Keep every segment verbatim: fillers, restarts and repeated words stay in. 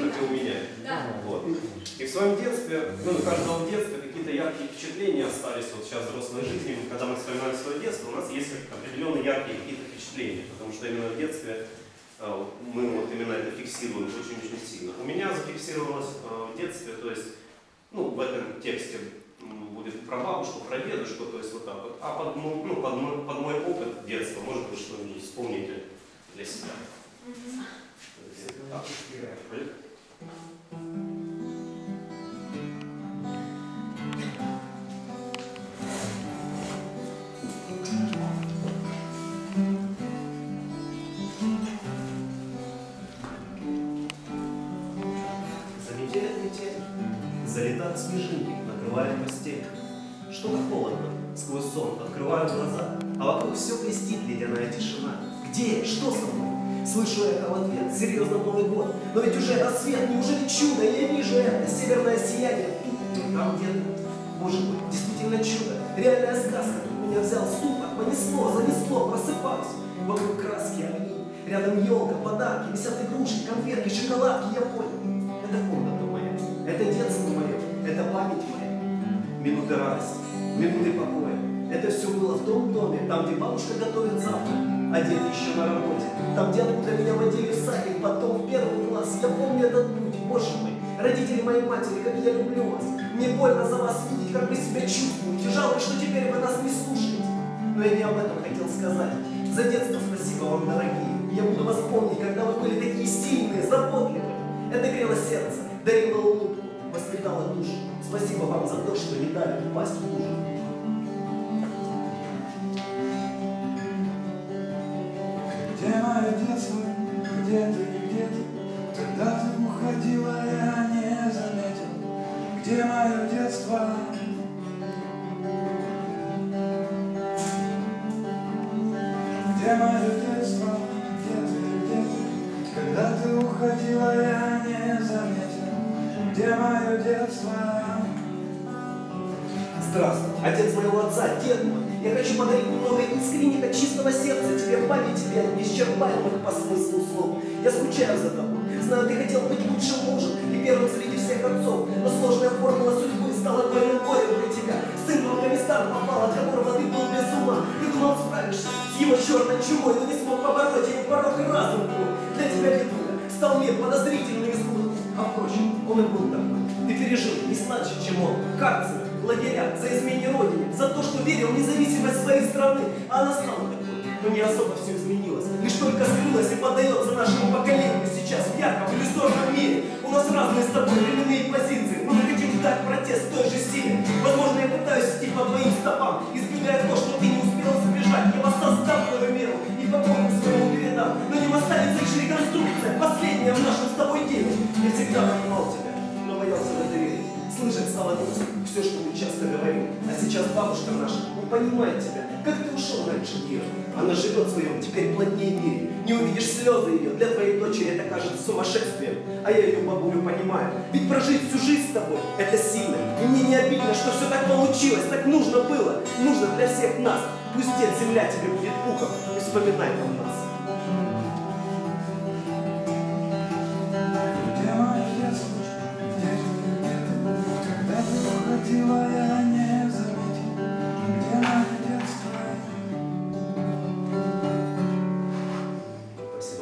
как и у меня. Да. Вот. И в своем детстве, ну, у каждого в детстве какие-то яркие впечатления остались вот сейчас в взрослой жизни. Когда мы вспоминаем свое детство, у нас есть определенные яркие какие-то впечатления, потому что именно в детстве э, мы вот именно это фиксируем очень-очень сильно. У меня зафиксировалось э, в детстве, то есть, ну, в этом тексте будет про бабушку, про дедушку, то есть вот так вот. А под, ну, под, мой, под мой опыт детства, может быть, что-нибудь вспомните для себя. Залетели метель, залетают снежинки, накрывают постель. Что-то холодно, сквозь сон открываю глаза, а вокруг все блестит ледяная тишина. Где я? Что со мной? Слышу я в ответ, серьезно Новый год, но ведь уже рассвет, неужели чудо? Я вижу это, северное сияние, тут, там где-то. Может быть, действительно чудо, реальная сказка. Меня взял ступор, понесло, занесло, просыпаюсь. Вокруг краски, огни, рядом елка, подарки, висят игрушки, конфетки, шоколадки, я понял. Это комната моя, это детство мое, это память моя. Минуты радости, минуты покоя. Это все было в том доме, там, где бабушка готовит завтрак, а дед еще на работе. Там, где откуда меня водили в садик, потом в первый класс. Я помню этот путь, боже мой, родители моей матери, как я люблю вас. Мне больно за вас видеть, как вы себя чувствуете. Жалко, что теперь вы нас не слушаете. Но я не об этом хотел сказать. За детство спасибо вам, дорогие. Я буду вас помнить, когда вы были такие сильные, заботливые. Это грело сердце, дарило улыбку, воспитало душу. Спасибо вам за то, что не дали упасть в лужу. Где мое детство, где ты и где ты? Когда ты уходила, я не заметил. Где мое детство? Где мое детство, где ты и где ты? Когда ты уходила, я не заметил. Где мое детство? Здравствуй, отец моего отца, дед мой. Я хочу подарить немного искренних от чистого сердца тебе в память тебе от неисчерпаемых по смыслу слов. Я скучаю за тобой. Знаю, ты хотел быть лучшим мужем и первым среди всех отцов. Но сложная формула судьбы стала двойным горем для тебя. Сын в Афганистан попал, от которого ты был без ума. Ты думал, справишься с его черной чумой, но не смог побороть его порог и разум твой. Для тебя, Летуля, стал мир подозрительным и злым. А впрочем, он и был такой. Ты пережил не сладче, чем он. Карцер, лагеря, за измене родине, за то, что верил в независимость своей страны. А она стала такой. Но не особо все изменилось. Лишь только скрылась и поддается нашему поколению сейчас в ярком иллюзорном мире. У нас разные с тобой временные позиции, но мы хотим дать протест в той же силе. Возможно, я пытаюсь идти по твоим стопам, избегая то, что ты не успел избежать. Я воссоздам твою меру и по-моему своему передам. Но не останется лишь реконструкция, последняя в нашем с тобой деле. Я всегда понимал тебя, но боялся в это верить. Слышать стало грустно все, что мы часто говорим. А сейчас бабушка наша не понимает тебя, как ты ушел раньше мира. Она живет в своем теперь плотнее мире. Не увидишь слезы ее, для твоей дочери это кажется сумасшествием. А я ее бабулю понимаю, ведь прожить всю жизнь с тобой это сильно. И мне не обидно, что все так получилось, так нужно было. Нужно для всех нас. Пусть дед земля тебе будет пухом, и вспоминай про нас. Где мое детство, где ты, где ты? Когда ты уходила, я не заметил. Где мое детство? Спасибо.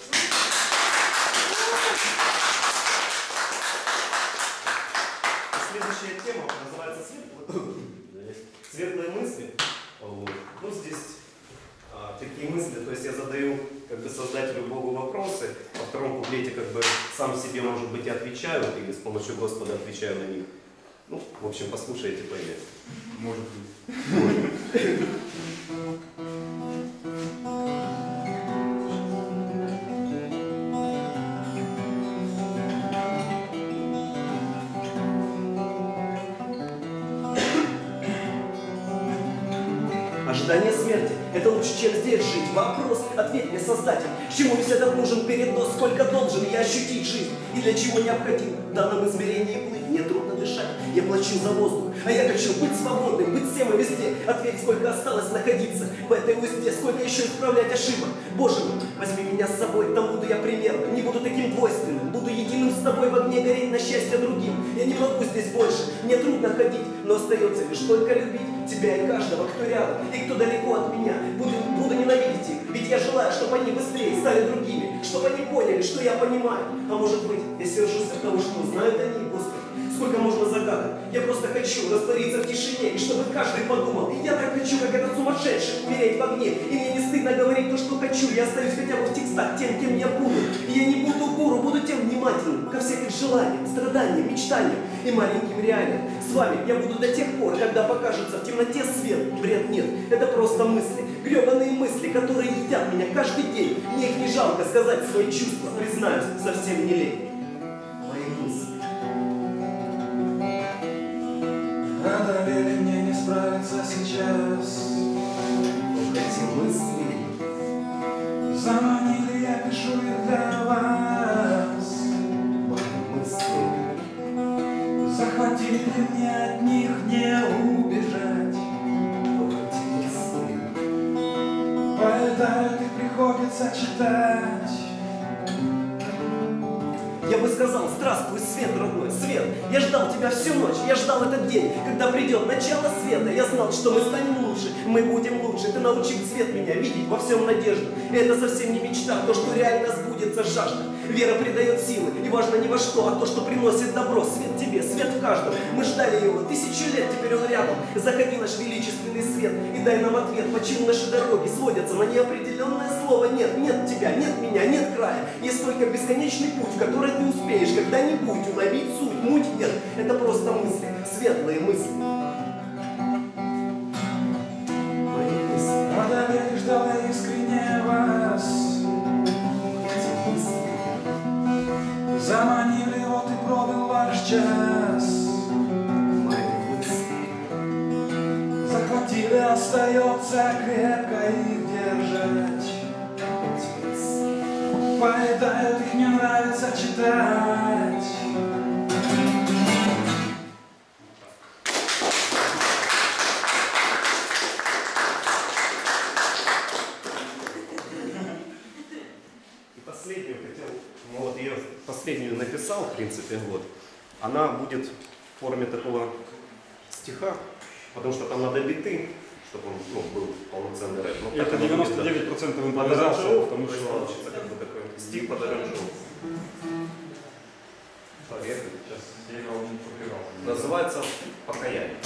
Следующая тема называется «Светлые, светлые мысли». Вот. Ну, здесь а, такие мысли, то есть я задаю как бы создателю Богу вопросы, во втором куплете как бы сам себе, может быть, и отвечаю, или с помощью Господа отвечаю на них. Ну, в общем, послушайте, поймете. Может быть. Ожидание смерти смерти. Это лучше, чем здесь жить. Вопрос, ответь мне, Создатель, чему весь этот нужен передоз, сколько должен я ощутить жизнь и для чего необходим в данном измерении плыть. Мне трудно дышать, я плачу за воздух, а я хочу быть свободным, быть всем и везде. Ответь, сколько осталось находиться в этой узде, сколько еще исправлять ошибок. Боже мой, возьми меня с собой, там буду я примерным, не буду таким двойственным, буду единым с тобой в огне гореть на счастье другим. Я не могу здесь больше, мне трудно ходить, но остается лишь только любить тебя и каждого, кто рядом и кто далеко от меня. Буду, буду ненавидеть их, ведь я желаю, чтобы они быстрее стали другими, чтобы они поняли, что я понимаю. А может быть, я сержусь от того, что знают они, Господи. Сколько можно загадок? Я просто хочу раствориться в тишине, и чтобы каждый подумал. И я так хочу, как этот сумасшедший, умереть в огне. И мне не стыдно говорить то, что хочу. Я остаюсь хотя бы в текстах тем, кем я буду. И я не буду гуру, буду тем внимательным ко всем их желаниям, страданиям, мечтаниям и маленьким реалиям. С вами я буду до тех пор, когда покажется в темноте свет. Бред нет, это просто мысли, гребаные мысли, которые едят меня каждый день. Мне их не жалко сказать свои чувства, признаюсь, совсем не лень. Мои мысли. Одолели, мне не справиться сейчас. Эти мысли Заманили, я пишу их для вас. Мои мысли Захватили, мне от них не убежать. Эти мысли Поэтому их приходится читать. Я бы сказал, здравствуй, свет, родной, свет. Я ждал тебя всю ночь, я ждал этот день, когда придет начало света. Я знал, что мы станем лучше, мы будем лучше. Ты научил свет меня видеть во всем надежду. И это совсем не мечта, то, что реально сбудется жажда. Вера придает силы, и важно не во что, а то, что приносит добро. Свет тебе, свет в каждом. Мы ждали его тысячу лет, теперь он рядом. Заходи, наш величественный свет, и дай нам ответ, почему наши дороги сводятся на неопределенное слово. Нет, нет тебя, нет меня, нет края. Есть только бесконечный путь, в который ты успеешь когда-нибудь уловить суть. Муть нет, это просто мысли, светлые мысли. Мои мысли, Одолели, ждал я искренне вас. эти мысли, Заманили, вот и пробил ваш час. мои мысли, Захватили, остается крепко их держать. эти мысли. Поэтают, их мне нравится читать. И последнюю хотел, ну вот я последнюю написал, в принципе, вот. Она будет в форме такого стиха, потому что там надо биты, чтобы он ну, был полноценный рэп. Но Это так оно будет, девяносто девять процентов да, импровизация, под потому то есть что... получится как бы такой стих под аранжировку. Поехали, сейчас я играл, не прогревал. Называется «Покаяние».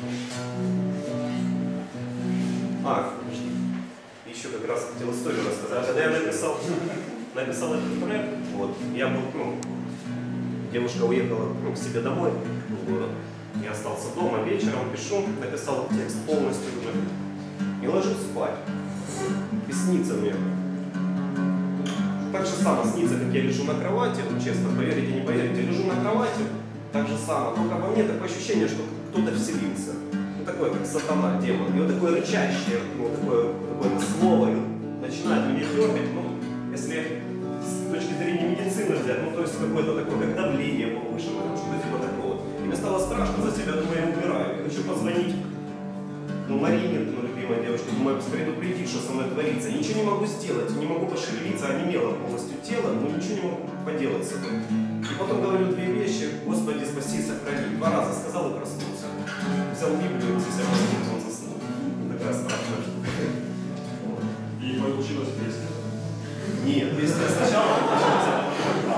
А, еще как раз хотел историю рассказать. Когда я написал, написал этот рэп, вот, я был, ну, девушка уехала ну, к себе домой в город. Я остался дома, вечером пишу, написал текст полностью уже. И ложусь спать. И снится мне. Так же само снится, как я лежу на кровати, вот честно, поверите, не поверите, лежу на кровати, так же само, только во мне такое ощущение, что кто-то вселился. Ну такое, как сатана, демон. И вот такое рычащее, ну такое какое-то слово, и вот начинает меня дергать, ну, если с точки зрения медицины взять, ну то есть какое-то такое, как давление повышенное, что-то типа такого. И мне стало страшно за себя, думаю, я умираю. Я хочу позвонить, ну, Марине, ну, любимой девушке, думаю, предупредить, что со мной творится. Ничего не могу сделать, не могу пошевелиться, онемело полностью тело, но ничего не могу поделать с собой. И потом говорю две вещи: Господи, спаси, сохрани. Два раза сказал и проснулся. Взял Библию, здесь я он заснул. Такая страшная штука. И получилась песня. Нет, песня сначала началась.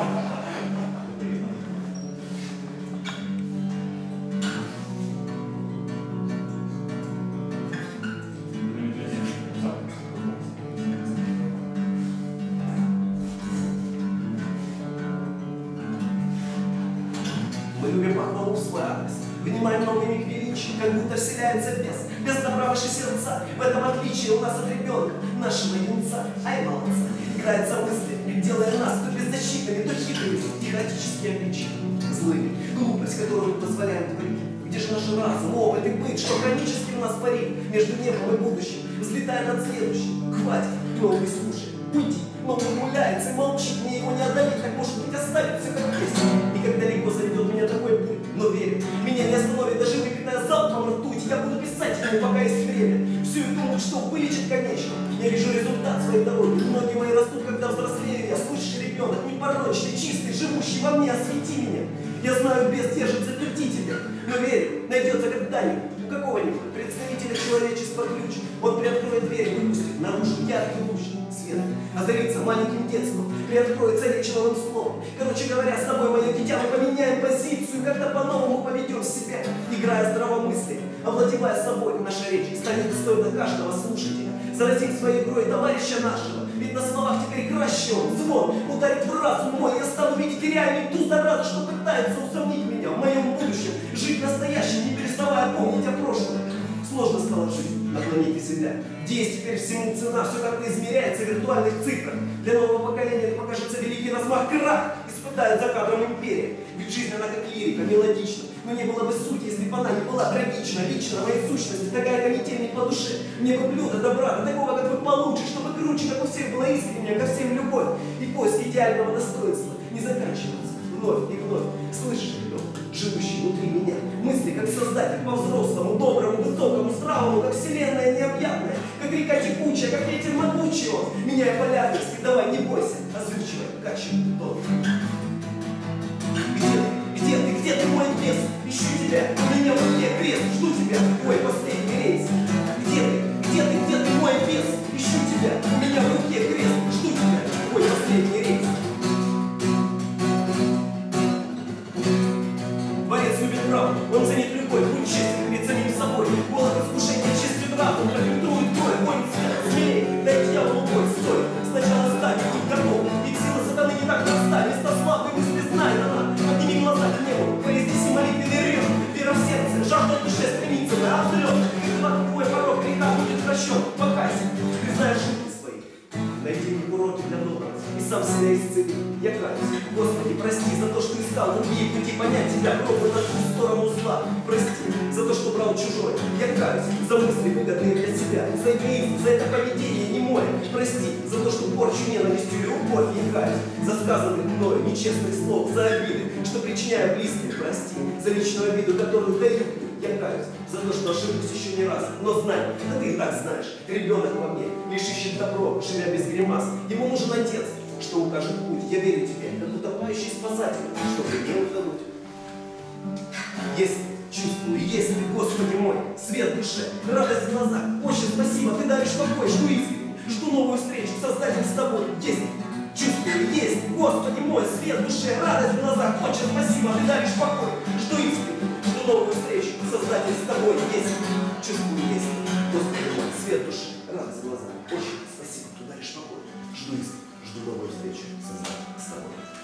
Мы любим похвалу в свой адрес, вынимаем новый миг величия, как будто вселяется бес, без добра ваши сердца. В этом отличие у нас от ребенка, нашего юнца, ай молодца. Играется мысли, делая нас то беззащитными, то хитрыми, и хаотически обличными, злыми, глупость, которую мы позволяем творить. Где же наш разум, опыт и быт, что хронически у нас парит между небом и будущим? взлетая над следующим. Хватит, но не слушай, уйди. Но он гуляется и молчит, мне его не одолеть, так может быть оставить все как есть. И как далеко заведет меня такой путь, но верю, меня не остановит даже выпитая залпом ртуть. Я буду писать ему, пока есть время, всю и думаю, что вылечит конечно. Я вижу результат своей дороги, ноги мои растут, когда взрослею я. Слышишь, ребенок, непорочный, чистый, живущий во мне, освети меня. Я знаю, бес держит заперти тебя, но верю, найдется когда-нибудь у какого-нибудь представителя человечества ключ. Он приоткроет дверь и выпустит наружу яркий луч света, озарится маленьким детством, приоткроется речь новым словом. Короче говоря, с тобой, мое дитя, мы поменяем позицию, когда по-новому поведем себя, играя здравомыслием, овладевая собой. Наша речь станет достойна каждого слушателя. Заразим своей игрой товарища нашего, ведь на словах теперь краще он. Звон ударит в разум мой, я стану видеть реальную ту заразу, что пытается усомнить меня в моем будущем. Жить настоящим, не переставая помнить о прошлом. Сложно стало жить на планете Земля, где есть теперь всему цена, все как-то измеряется в виртуальных цифрах. Для нового поколения это покажется великий размах, крах испытает за кадром империя. Ведь жизнь она как лирика, мелодична, но не было бы сути, если бы она не была трагична. Лично моей сущности такая канитель не по душе. Мне бы блюдо добра, такого как бы получше, чтобы круче, как у всех была искренняя ко всем любовь. И поиск идеального достоинства не заканчивается вновь и вновь. Слышишь, ребенок, живущий внутри меня, мысли как создатель по-взрослому, доброму, высокому, здравому, как вселенная необъятная, как река текучая, как ветер могучий он, меняя полярности, давай не бойся, озвучивай, как чем тон. Где ты, где ты, где ты, мой бес? Ищу тебя, у меня в руке крест, жду тебя, ой, последний рейс. Где ты, где ты, где ты, мой бес? Ищу тебя, у меня в руке крест, жду тебя, ой, последний рейс. Он ценит любовь, будь честен перед самим собой. Голод искушения чистит разум, профильтрует кровь, вонь света, смелей, дай дьяволу бой, стой. Сначала стань, будь готов, ведь сила сатаны не так проста. Вместо славы мысли знай, она, подними глаза к небу, произнеси молитвенный рев. Вера в сердце, жажда в душе стремится на взлет. Когда твой порог греха будет прощен, покайся, признай ошибки свои. Найди мне уроки для доброго и сам себя исцели. Я каюсь, Господи, прости за то, что искал другие пути понять тебя, пробуй на ту сторону зла. Прости за то, что брал чужое. Я каюсь за мысли, выгодные для себя, за эгоизм, за это поведение немое. Прости за то, что порчу ненавистью и любовь. Я каюсь за сказанных мною нечестных слов, за обиды, что причиняю близким. Прости за личную обиду, которую даю. Я каюсь за то, что ошибусь еще не раз. Но знай, да ты и так знаешь, ребенок во мне лишь ищет добро, живя без гримас. Ему нужен отец, что укажет путь. Я верю тебе, как утопающий спасатель, чтобы не утонуть. Если чувствую, если, Господи мой, свет в душе, радость в глазах, очень спасибо, ты даришь покой, жду искренне, жду новую встречу, Создатель с тобой. Если чувствую, есть, Господи мой, свет в душе, радость в глазах, очень спасибо, ты даришь покой, жду искренне, жду новую встречу, Создатель с тобой. Есть, чувствую, есть, Господи мой, свет в душе, радость в глазах, очень спасибо, ты даришь покой, жду искренне, жду новую встречу, Создатель с тобой.